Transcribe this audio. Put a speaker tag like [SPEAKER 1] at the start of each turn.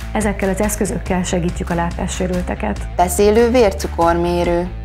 [SPEAKER 1] Ezekkel az eszközökkel segítjük a látássérülteket.
[SPEAKER 2] Beszélő vércukormérő,